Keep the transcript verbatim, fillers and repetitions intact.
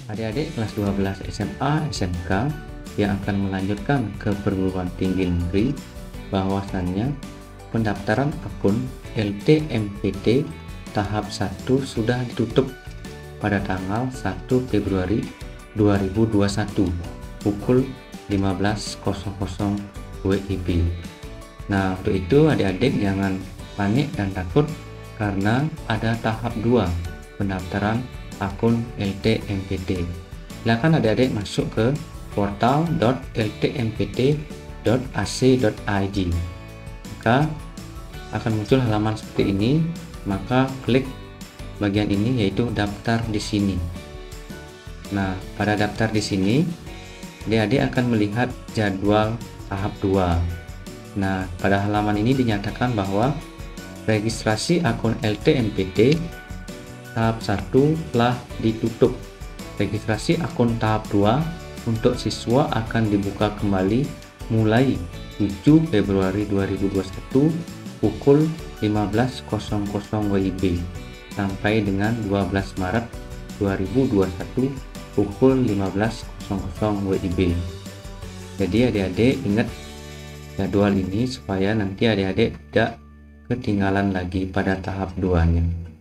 Adik-adik kelas dua belas S M A S M K yang akan melanjutkan ke perguruan tinggi negeri, bahwasannya pendaftaran akun L T M P T tahap satu sudah ditutup pada tanggal satu Februari dua ribu dua puluh satu pukul lima belas W I B. Nah, untuk itu adik-adik jangan panik dan takut karena ada tahap dua pendaftaran akun L T M P T. Silakan adik-adik masuk ke portal dot l t m p t dot a c dot i d. Maka akan muncul halaman seperti ini, maka klik bagian ini yaitu daftar di sini. Nah, pada daftar di sini adik-adik akan melihat jadwal tahap dua. Nah, pada halaman ini dinyatakan bahwa registrasi akun L T M P T tahap satu telah ditutup. Registrasi akun tahap dua untuk siswa akan dibuka kembali mulai tujuh Februari dua ribu dua puluh satu pukul lima belas W I B sampai dengan dua belas Maret dua ribu dua puluh satu pukul lima belas W I B. Jadi adik-adik ingat jadwal ini supaya nanti adik-adik tidak ketinggalan lagi pada tahap dua nya.